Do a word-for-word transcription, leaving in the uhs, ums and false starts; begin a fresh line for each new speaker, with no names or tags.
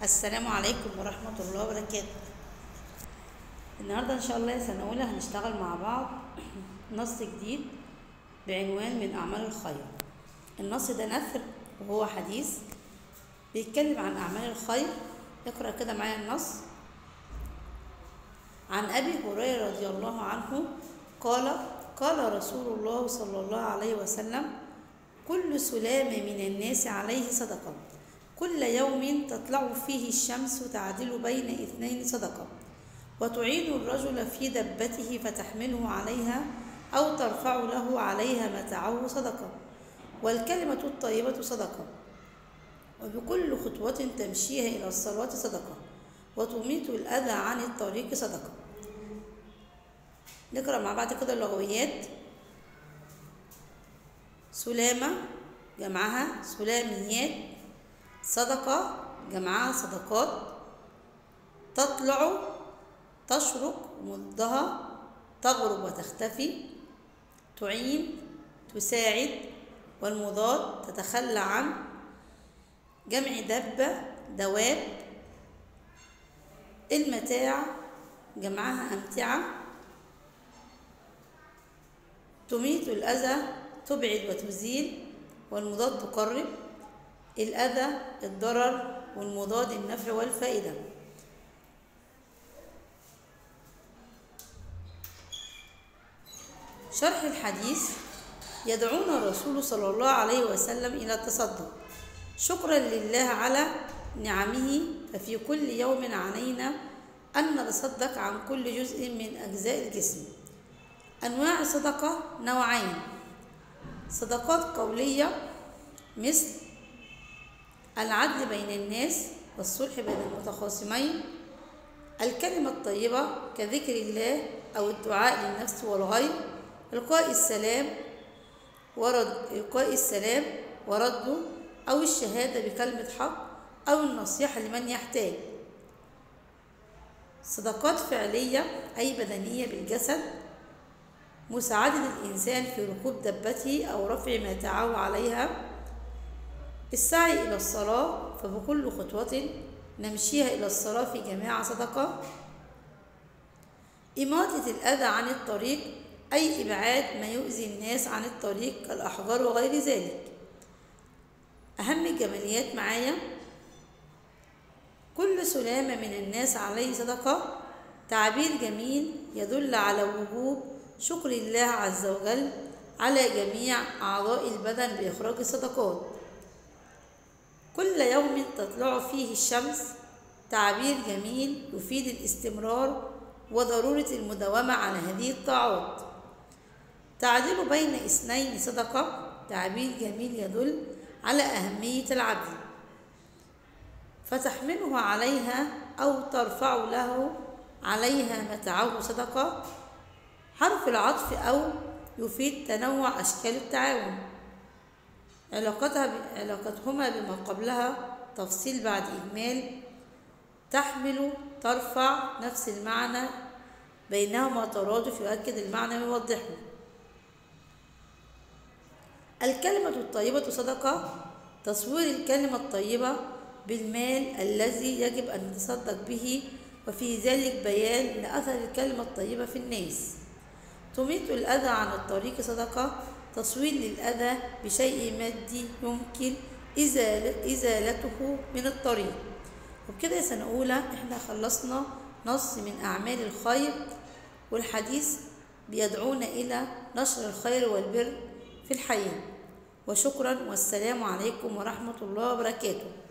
السلام عليكم ورحمة الله وبركاته. النهاردة إن شاء الله يا سنة أولى هنشتغل مع بعض نص جديد بعنوان من أعمال الخير. النص ده نثر وهو حديث بيتكلم عن أعمال الخير. اقرأ كده معايا النص. عن أبي هريرة رضي الله عنه قال قال رسول الله صلى الله عليه وسلم: كل سلام من الناس عليه صدقة، كل يوم تطلع فيه الشمس تعدل بين اثنين صدقة، وتعين الرجل في دبته فتحمله عليها أو ترفع له عليها متاعه صدقة، والكلمة الطيبة صدقة، وبكل خطوة تمشيها إلى الصلاة صدقة، وتميت الأذى عن الطريق صدقة. نقرأ مع بعض كده اللغويات. سلامة جمعها سلاميات، صدقة جمعها صدقات، تطلع تشرق مضها تغرب وتختفي، تعين تساعد، والمضاد تتخلى عن، جمع دبة دواب، المتاع جمعها أمتعة، تميت الأذى تبعد وتزيل، والمضاد تقرب، الأذى الضرر، والمضاد النفع والفائدة. شرح الحديث: يدعونا الرسول صلى الله عليه وسلم إلى التصدق شكرا لله على نعمه، ففي كل يوم علينا أن نتصدق عن كل جزء من أجزاء الجسم. أنواع الصدقة نوعين: صدقات قولية مثل العدل بين الناس والصلح بين المتخاصمين، الكلمة الطيبة كذكر الله أو الدعاء للنفس والغير، إلقاء السلام ورد إلقاء السلام ورده، أو الشهادة بكلمة حق، أو النصيحة لمن يحتاج. صدقات فعلية أي بدنية بالجسد، مساعدة الإنسان في ركوب دبته أو رفع متاعه عليها، السعي إلى الصلاة فبكل خطوة نمشيها إلى الصلاة في جماعة صدقة، إماطة الأذى عن الطريق أي إبعاد ما يؤذي الناس عن الطريق كالأحجار وغير ذلك. أهم الجماليات معايا: كل سلامة من الناس عليه صدقة، تعبير جميل يدل على وجوب شكر الله عز وجل على جميع أعضاء البدن بإخراج الصدقات. كل يوم تطلع فيه الشمس، تعبير جميل يفيد الاستمرار وضرورة المداومة على هذه الطاعات. تعديل بين اثنين صدقة، تعبير جميل يدل على أهمية العدل. فتحمله عليها أو ترفع له عليها متاعه صدقة، حرف العطف أو يفيد تنوع أشكال التعاون. علاقتها علاقتهما بما قبلها تفصيل بعد إجمال. تحمل ترفع نفس المعنى، بينهما ترادف يؤكد المعنى ويوضحه. الكلمة الطيبة صدقة، تصوير الكلمة الطيبة بالمال الذي يجب أن نتصدق به، وفي ذلك بيان لأثر الكلمة الطيبة في الناس. تميت الأذى عن الطريق صدقة، تصوير للأذى بشيء مادي يمكن إزالته من الطريق. وبكده يا سنة أولى احنا خلصنا نص من أعمال الخير، والحديث بيدعونا إلى نشر الخير والبر في الحياة. وشكرا، والسلام عليكم ورحمة الله وبركاته.